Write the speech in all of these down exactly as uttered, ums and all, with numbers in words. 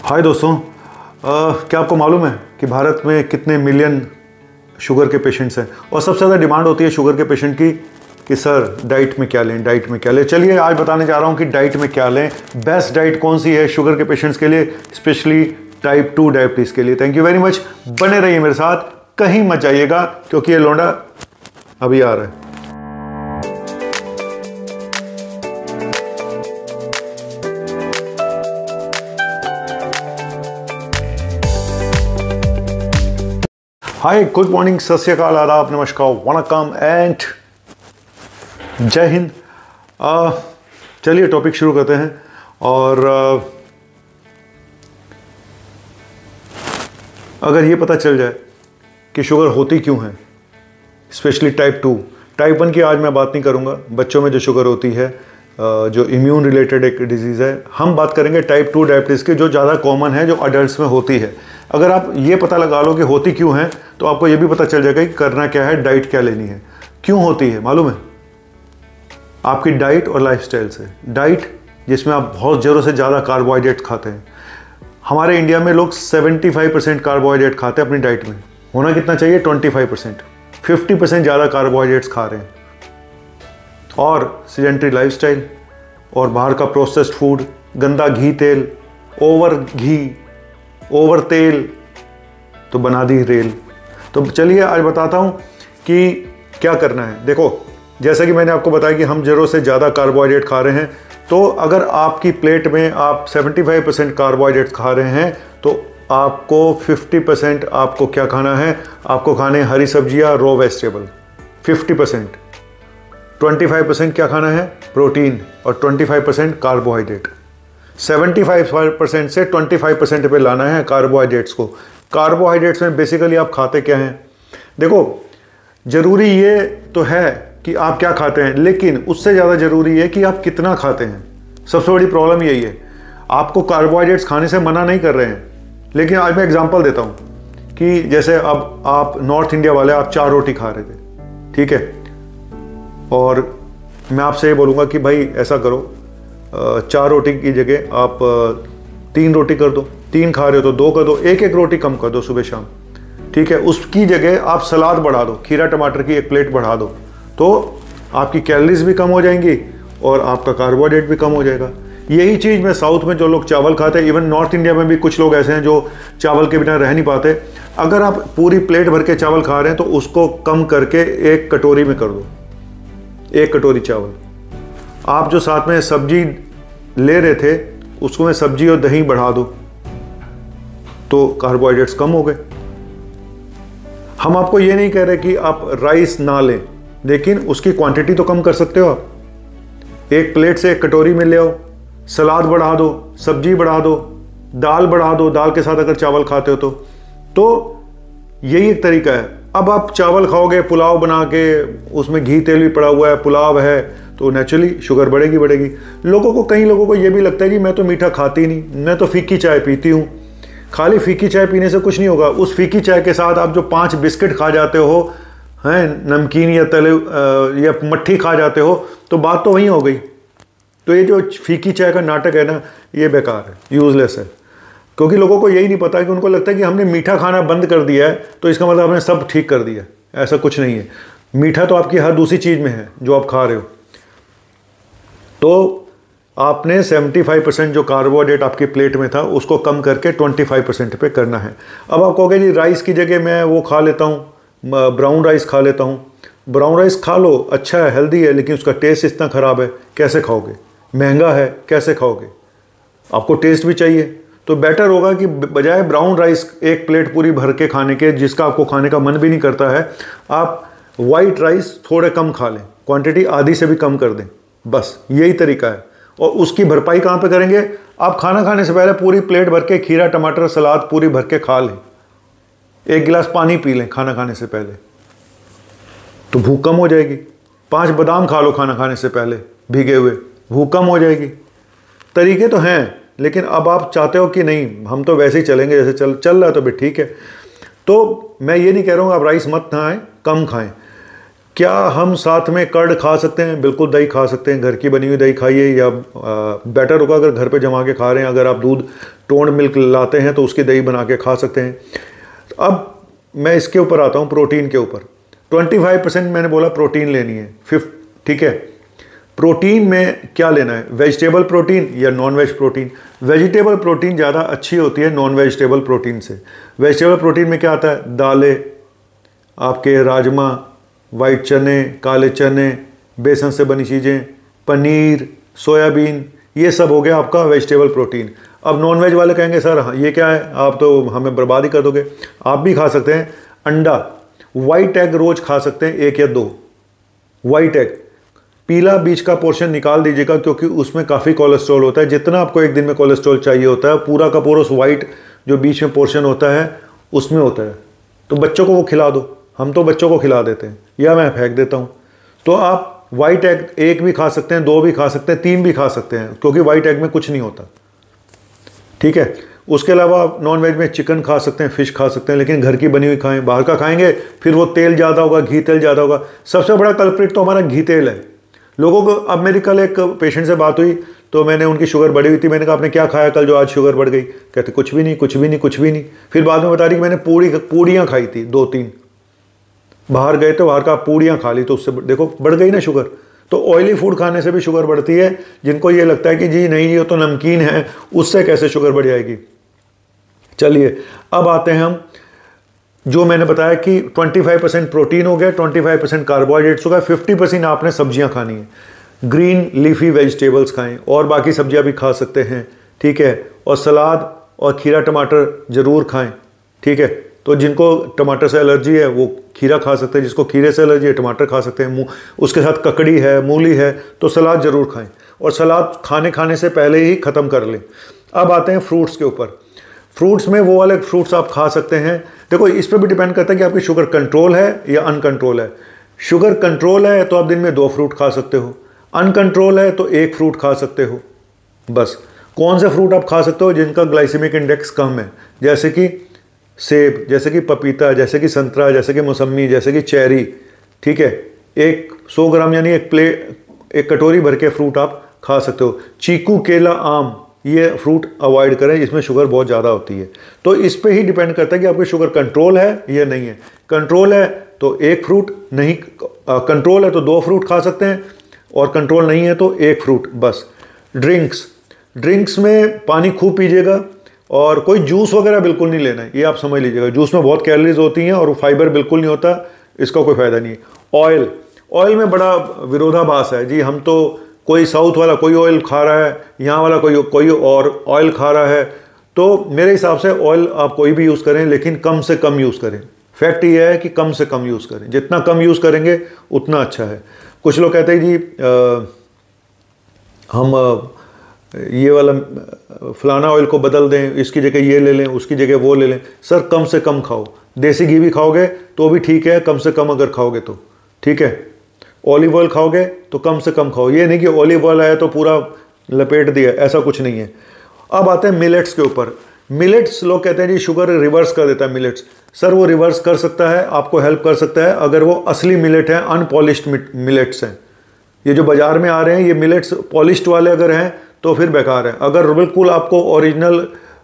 हाय दोस्तों, आ, क्या आपको मालूम है कि भारत में कितने मिलियन शुगर के पेशेंट्स हैं और सबसे ज़्यादा डिमांड होती है शुगर के पेशेंट की कि सर डाइट में क्या लें, डाइट में क्या लें। चलिए आज बताने जा रहा हूँ कि डाइट में क्या लें, बेस्ट डाइट कौन सी है शुगर के पेशेंट्स के लिए, स्पेशली टाइप टू डायबिटीज़ के लिए। थैंक यू वेरी मच, बने रहिए मेरे साथ, कहीं मत जाइएगा क्योंकि ये लौंडा अभी आ रहा है। हाय, गुड मॉर्निंग, सत श्री अकाल, आदाब, नमस्कार, वनकम एंड जय हिंद। चलिए टॉपिक शुरू करते हैं। और uh, अगर ये पता चल जाए कि शुगर होती क्यों है, specially type two, type one की आज मैं बात नहीं करूँगा। बच्चों में जो शुगर होती है, uh, जो इम्यून रिलेटेड एक डिजीज़ है, हम बात करेंगे टाइप टू डायबिटीज़ की, जो ज़्यादा कॉमन है, जो अडल्ट में होती है। अगर आप ये पता लगा लो कि होती क्यों है तो आपको ये भी पता चल जाएगा कि करना क्या है, डाइट क्या लेनी है। क्यों होती है मालूम है? आपकी डाइट और लाइफस्टाइल से। डाइट जिसमें आप बहुत ज़रूर से ज़्यादा कार्बोहाइड्रेट खाते हैं। हमारे इंडिया में लोग पचहत्तर परसेंट कार्बोहाइड्रेट खाते हैं अपनी डाइट में। होना कितना चाहिए? पच्चीस परसेंट। पचास परसेंट ज़्यादा कार्बोहाइड्रेट्स खा रहे हैं। और सीडेंटरी लाइफस्टाइल और बाहर का प्रोसेस्ड फूड, गंदा घी तेल, ओवर घी, ओवर तेल तो बना दी रेल। तो चलिए आज बताता हूँ कि क्या करना है। देखो, जैसा कि मैंने आपको बताया कि हम ज़रूरत से ज़्यादा कार्बोहाइड्रेट खा रहे हैं, तो अगर आपकी प्लेट में आप पचहत्तर परसेंट कार्बोहाइड्रेट खा रहे हैं तो आपको पचास परसेंट आपको क्या खाना है? आपको खाने हरी सब्जियाँ, रो वेजिटेबल। पचास परसेंट पच्चीस परसेंट क्या खाना है? प्रोटीन। और पच्चीस परसेंट कार्बोहाइड्रेट। पचहत्तर परसेंट से पच्चीस परसेंट पे लाना है कार्बोहाइड्रेट्स को। कार्बोहाइड्रेट्स में बेसिकली आप खाते क्या हैं? देखो, ज़रूरी ये तो है कि आप क्या खाते हैं, लेकिन उससे ज़्यादा ज़रूरी है कि आप कितना खाते हैं। सबसे बड़ी प्रॉब्लम यही है। आपको कार्बोहाइड्रेट्स खाने से मना नहीं कर रहे हैं, लेकिन आज मैं एग्जांपल देता हूँ कि जैसे अब आप नॉर्थ इंडिया वाले, आप चार रोटी खा रहे थे, ठीक है, और मैं आपसे ये बोलूँगा कि भाई ऐसा करो, चार रोटी की जगह आप तीन रोटी कर दो। तीन खा रहे हो तो दो कर दो, एक एक रोटी कम कर दो सुबह शाम, ठीक है। उसकी जगह आप सलाद बढ़ा दो, खीरा टमाटर की एक प्लेट बढ़ा दो, तो आपकी कैलोरीज भी कम हो जाएंगी और आपका कार्बोहाइड्रेट भी कम हो जाएगा। यही चीज़ मैं साउथ में जो लोग चावल खाते हैं, इवन नॉर्थ इंडिया में भी कुछ लोग ऐसे हैं जो चावल के बिना रह नहीं पाते। अगर आप पूरी प्लेट भर के चावल खा रहे हैं तो उसको कम करके एक कटोरी में कर दो, एक कटोरी चावल। आप जो साथ में सब्जी ले रहे थे उसको में सब्जी और दही बढ़ा दो, तो कार्बोहाइड्रेट्स कम हो गए। हम आपको ये नहीं कह रहे कि आप राइस ना लें, लेकिन उसकी क्वांटिटी तो कम कर सकते हो आप। एक प्लेट से एक कटोरी में ले आओ, सलाद बढ़ा दो, सब्जी बढ़ा दो, दाल बढ़ा दो, दाल के साथ अगर चावल खाते हो तो तो यही एक तरीका है। अब आप चावल खाओगे पुलाव बना के, उसमें घी तेल भी पड़ा हुआ है, पुलाव है, तो नेचुरली शुगर बढ़ेगी बढ़ेगी। लोगों को, कई लोगों को ये भी लगता है कि मैं तो मीठा खाती नहीं, मैं तो फीकी चाय पीती हूँ। खाली फीकी चाय पीने से कुछ नहीं होगा। उस फीकी चाय के साथ आप जो पांच बिस्किट खा जाते हो, हैं नमकीन या तले या मट्ठी खा जाते हो, तो बात तो वहीं हो गई। तो ये जो फीकी चाय का नाटक है ना, ये बेकार है, यूजलेस है। क्योंकि लोगों को यही नहीं पता कि उनको लगता है कि हमने मीठा खाना बंद कर दिया है तो इसका मतलब हमने सब ठीक कर दिया। ऐसा कुछ नहीं है। मीठा तो आपकी हर दूसरी चीज़ में है जो आप खा रहे हो। तो आपने पचहत्तर परसेंट जो कार्बोहाइड्रेट आपकी प्लेट में था उसको कम करके पच्चीस परसेंट पे करना है। अब आप कहोगे जी राइस की जगह मैं वो खा लेता हूँ, ब्राउन राइस खा लेता हूँ। ब्राउन राइस खा लो, अच्छा है, हेल्दी है, लेकिन उसका टेस्ट इतना ख़राब है, कैसे खाओगे? महंगा है, कैसे खाओगे? आपको टेस्ट भी चाहिए। तो बेटर होगा कि बजाय ब्राउन राइस एक प्लेट पूरी भर के खाने के, जिसका आपको खाने का मन भी नहीं करता है, आप वाइट राइस थोड़े कम खा लें, क्वांटिटी आधी से भी कम कर दें। बस यही तरीका है। और उसकी भरपाई कहाँ पे करेंगे? आप खाना खाने से पहले पूरी प्लेट भर के खीरा टमाटर सलाद पूरी भर के खा लें। एक गिलास पानी पी लें खाना खाने से पहले, तो भूख कम हो जाएगी। पांच बादाम खा लो खाना खाने से पहले भीगे हुए, भूख कम हो जाएगी। तरीके तो हैं, लेकिन अब आप चाहते हो कि नहीं हम तो वैसे ही चलेंगे जैसे चल चल रहा है, तो भी ठीक है। तो मैं ये नहीं कह रहा हूँ आप राइस मत खाएं, कम खाएं। क्या हम साथ में कर्ड खा सकते हैं? बिल्कुल दही खा सकते हैं, घर की बनी हुई दही खाइए, या बेटर होगा अगर घर पे जमा के खा रहे हैं। अगर आप दूध टोंड मिल्क लाते हैं तो उसकी दही बना के खा सकते हैं। अब मैं इसके ऊपर आता हूँ, प्रोटीन के ऊपर। पच्चीस परसेंट मैंने बोला प्रोटीन लेनी है, फिफ्थ, ठीक है। प्रोटीन में क्या लेना है, वेजिटेबल प्रोटीन या non veg protein? Vegetable protein ज़्यादा अच्छी होती है नॉन वेजिटेबल प्रोटीन से। वेजिटेबल प्रोटीन में क्या आता है, दालें, आपके राजमा, वाइट चने, काले चने, बेसन से बनी चीज़ें, पनीर, सोयाबीन, ये सब हो गया आपका वेजिटेबल प्रोटीन। अब नॉन वेज वाले कहेंगे सर हाँ, ये क्या है, आप तो हमें बर्बाद ही कर दोगे। आप भी खा सकते हैं अंडा, वाइट एग रोज खा सकते हैं, एक या दो वाइट एग। पीला बीच का पोर्शन निकाल दीजिएगा क्योंकि उसमें काफ़ी कोलेस्ट्रॉल होता है। जितना आपको एक दिन में कोलेस्ट्रॉल चाहिए होता है, पूरा का पूरा उस वाइट जो बीच में पोर्शन होता है उसमें होता है। तो बच्चों को वो खिला दो, हम तो बच्चों को खिला देते हैं या मैं फेंक देता हूँ। तो आप वाइट एग एक भी खा सकते हैं, दो भी खा सकते हैं, तीन भी खा सकते हैं, क्योंकि वाइट एग में कुछ नहीं होता, ठीक है। उसके अलावा आप नॉन वेज में चिकन खा सकते हैं, फिश खा सकते हैं, लेकिन घर की बनी हुई खाएं। बाहर का खाएंगे फिर वो तेल ज़्यादा होगा, घी तेल ज़्यादा होगा। सबसे बड़ा कल्प्रिट तो हमारा घी तेल है लोगों को। अब मेरी कल एक पेशेंट से बात हुई तो मैंने, उनकी शुगर बढ़ी हुई थी, मैंने कहा आपने क्या खाया कल जो आज शुगर बढ़ गई? कहते कुछ भी नहीं, कुछ भी नहीं, कुछ भी नहीं। फिर बाद में बता रही कि मैंने पूड़ी पूड़ियाँ खाई थी दो तीन, बाहर गए तो बाहर का पूड़ियाँ खा ली तो उससे देखो बढ़ गई ना शुगर। तो ऑयली फूड खाने से भी शुगर बढ़ती है। जिनको ये लगता है कि जी नहीं ये तो नमकीन है, उससे कैसे शुगर बढ़ जाएगी। चलिए अब आते हैं हम, जो मैंने बताया कि पच्चीस परसेंट प्रोटीन हो गया, पच्चीस परसेंट कार्बोहाइड्रेट्स हो गया, पचास परसेंट आपने सब्जियां खानी है। ग्रीन लीफी वेजिटेबल्स खाएं और बाकी सब्जियां भी खा सकते हैं, ठीक है। और सलाद और खीरा टमाटर ज़रूर खाएं, ठीक है। तो जिनको टमाटर से एलर्जी है वो खीरा खा सकते हैं, जिसको खीरे से एलर्जी है टमाटर खा सकते हैं। उसके साथ ककड़ी है, मूली है, तो सलाद ज़रूर खाएं और सलाद खाने खाने से पहले ही ख़त्म कर लें। अब आते हैं फ्रूट्स के ऊपर। फ्रूट्स में वो वाले फ्रूट्स आप खा सकते हैं। देखो इस पर भी डिपेंड करता है कि आपकी शुगर कंट्रोल है या अनकंट्रोल है। शुगर कंट्रोल है तो आप दिन में दो फ्रूट खा सकते हो, अनकंट्रोल है तो एक फ्रूट खा सकते हो बस। कौन से फ्रूट आप खा सकते हो? जिनका ग्लाइसेमिक इंडेक्स कम है, जैसे कि सेब, जैसे कि पपीता, जैसे कि संतरा, जैसे कि मौसमी, जैसे कि चेरी, ठीक है। एक सौ ग्राम यानी एक प्लेट, एक कटोरी भर के फ्रूट आप खा सकते हो। चीकू, केला, आम, ये फ्रूट अवॉइड करें, इसमें शुगर बहुत ज़्यादा होती है। तो इस पे ही डिपेंड करता है कि आपकी शुगर कंट्रोल है या नहीं है। कंट्रोल है तो एक फ्रूट, नहीं कंट्रोल है तो दो फ्रूट खा सकते हैं, और कंट्रोल नहीं है तो एक फ्रूट बस। ड्रिंक्स, ड्रिंक्स में पानी खूब पीजिएगा और कोई जूस वगैरह बिल्कुल नहीं लेना है, ये आप समझ लीजिएगा। जूस में बहुत कैलोरीज होती हैं और फाइबर बिल्कुल नहीं होता, इसका कोई फ़ायदा नहीं है। ऑयल, ऑयल में बड़ा विरोधाभास है जी। हम तो कोई साउथ वाला कोई ऑयल खा रहा है, यहाँ वाला कोई कोई और ऑयल खा रहा है। तो मेरे हिसाब से ऑयल आप कोई भी यूज़ करें, लेकिन कम से कम यूज़ करें। फैक्ट ये है कि कम से कम यूज़ करें, जितना कम यूज़ करेंगे उतना अच्छा है। कुछ लोग कहते हैं जी आ, हम आ, ये वाला फलाना ऑयल को बदल दें, इसकी जगह ये ले लें, उसकी जगह वो ले लें। सर कम से कम खाओ। देसी घी भी खाओगे तो भी ठीक है, कम से कम अगर खाओगे तो ठीक है। ऑलिव ऑयल खाओगे तो कम से कम खाओ, ये नहीं कि ऑलिव ऑयल आया तो पूरा लपेट दिया, ऐसा कुछ नहीं है। अब आते हैं मिलेट्स के ऊपर। मिलेट्स लोग कहते हैं जी शुगर रिवर्स कर देता है मिलेट्स। सर वो रिवर्स कर सकता है, आपको हेल्प कर सकता है अगर वो असली मिलेट है, अनपॉलिश्ड मिलेट्स हैं। ये जो बाज़ार में आ रहे हैं ये मिलेट्स पॉलिश्ड वाले अगर हैं तो फिर बेकार है। अगर बिल्कुल आपको ओरिजिनल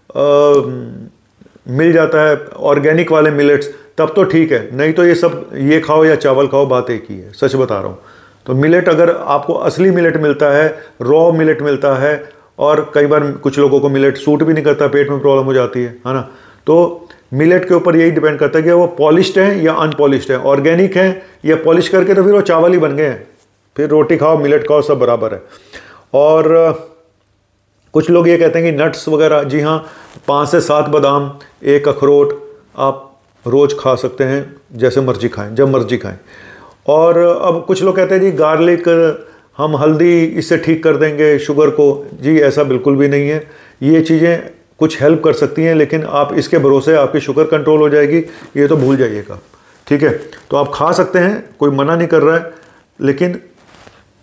मिल जाता है ऑर्गेनिक वाले मिलेट्स तब तो ठीक है, नहीं तो ये सब ये खाओ या चावल खाओ, बात एक ही है, सच बता रहा हूँ। तो मिलेट अगर आपको असली मिलेट मिलता है, रॉ मिलेट मिलता है, और कई बार कुछ लोगों को मिलेट सूट भी नहीं करता, पेट में प्रॉब्लम हो जाती है है ना। तो मिलेट के ऊपर यही डिपेंड करता है कि वो पॉलिश्ड है या अनपॉलिश्ड है, ऑर्गेनिक है या पॉलिश करके, तो फिर वो चावल ही बन गए हैं। फिर रोटी खाओ, मिलेट खाओ, सब बराबर है। और कुछ लोग ये कहते हैं कि नट्स वगैरह, जी हाँ, पाँच से सात बादाम, एक अखरोट आप रोज़ खा सकते हैं, जैसे मर्जी खाएं, जब मर्जी खाएं। और अब कुछ लोग कहते हैं जी गार्लिक, हम हल्दी इससे ठीक कर देंगे शुगर को। जी ऐसा बिल्कुल भी नहीं है। ये चीज़ें कुछ हेल्प कर सकती हैं, लेकिन आप इसके भरोसे आपकी शुगर कंट्रोल हो जाएगी ये तो भूल जाइएगा, ठीक है। तो आप खा सकते हैं, कोई मना नहीं कर रहा है, लेकिन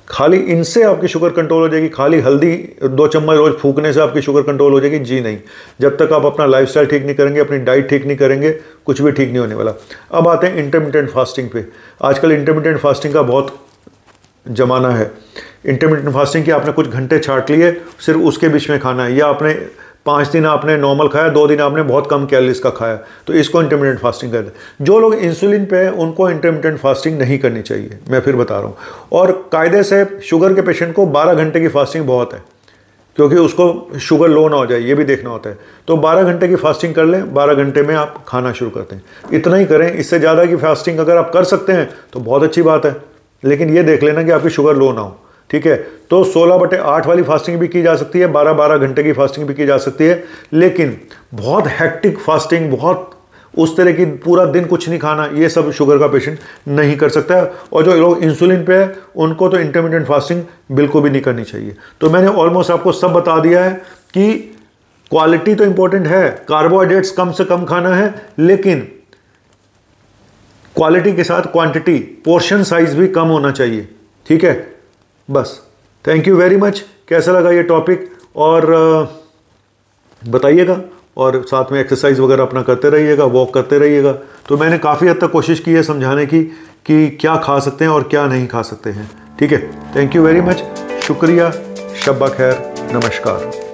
खाली इनसे आपकी शुगर कंट्रोल हो जाएगी, खाली हल्दी दो चम्मच रोज फूकने से आपकी शुगर कंट्रोल हो जाएगी? जी नहीं। जब तक आप अपना लाइफस्टाइल ठीक नहीं करेंगे, अपनी डाइट ठीक नहीं करेंगे, कुछ भी ठीक नहीं होने वाला। अब आते हैं इंटरमिटेंट फास्टिंग पे। आजकल इंटरमिटेंट फास्टिंग का बहुत जमाना है। इंटरमिटेंट फास्टिंग की आपने कुछ घंटे छाट लिए, सिर्फ उसके बीच में खाना है, या आपने पाँच दिन आपने नॉर्मल खाया, दो दिन आपने बहुत कम कैलोरीज का खाया, तो इसको इंटरमिटेंट फास्टिंग कहते हैं। जो लोग इंसुलिन पे हैं उनको इंटरमिटेंट फास्टिंग नहीं करनी चाहिए, मैं फिर बता रहा हूँ। और कायदे से शुगर के पेशेंट को बारह घंटे की फास्टिंग बहुत है, क्योंकि उसको शुगर लो ना हो जाए, ये भी देखना होता है। तो बारह घंटे की फास्टिंग कर लें, बारह घंटे में आप खाना शुरू करते हैं, इतना ही करें। इससे ज़्यादा की फास्टिंग अगर आप कर सकते हैं तो बहुत अच्छी बात है, लेकिन ये देख लेना कि आपकी शुगर लो ना हो, ठीक है। तो सोलह बटे आठ वाली फास्टिंग भी की जा सकती है, बारह बारह घंटे की फास्टिंग भी की जा सकती है, लेकिन बहुत हेक्टिक फास्टिंग, बहुत उस तरह की पूरा दिन कुछ नहीं खाना, ये सब शुगर का पेशेंट नहीं कर सकता है। और जो लोग इंसुलिन पे है उनको तो इंटरमिटेंट फास्टिंग बिल्कुल भी नहीं करनी चाहिए। तो मैंने ऑलमोस्ट आपको सब बता दिया है कि क्वालिटी तो इंपॉर्टेंट है, कार्बोहाइड्रेट्स कम से कम खाना है, लेकिन क्वालिटी के साथ क्वांटिटी, पोर्शन साइज भी कम होना चाहिए, ठीक है। बस, थैंक यू वेरी मच। कैसा लगा ये टॉपिक, और बताइएगा, और साथ में एक्सरसाइज वगैरह अपना करते रहिएगा, वॉक करते रहिएगा। तो मैंने काफ़ी हद तक कोशिश की है समझाने की कि क्या खा सकते हैं और क्या नहीं खा सकते हैं, ठीक है। थैंक यू वेरी मच, शुक्रिया, शब्बा खैर, नमस्कार।